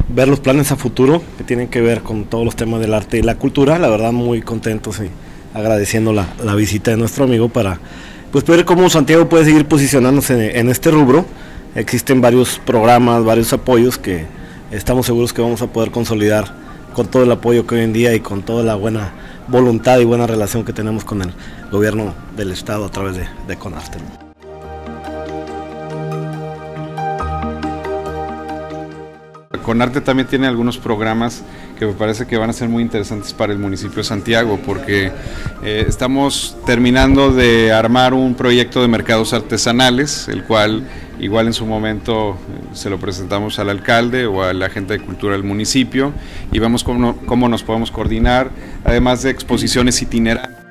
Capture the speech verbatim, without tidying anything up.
ver los planes a futuro que tienen que ver con todos los temas del arte y la cultura. La verdad muy contentos y agradeciendo la, la visita de nuestro amigo para pues ver cómo Santiago puede seguir posicionándose en, en este rubro. Existen varios programas, varios apoyos que estamos seguros que vamos a poder consolidar con todo el apoyo que hoy en día y con toda la buena voluntad y buena relación que tenemos con el gobierno del estado a través de, de CONARTE. CONARTE también tiene algunos programas que me parece que van a ser muy interesantes para el municipio de Santiago, porque eh, estamos terminando de armar un proyecto de mercados artesanales, el cual igual en su momento eh, se lo presentamos al alcalde o a la gente de cultura del municipio y vemos cómo, cómo nos podemos coordinar, además de exposiciones itinerantes.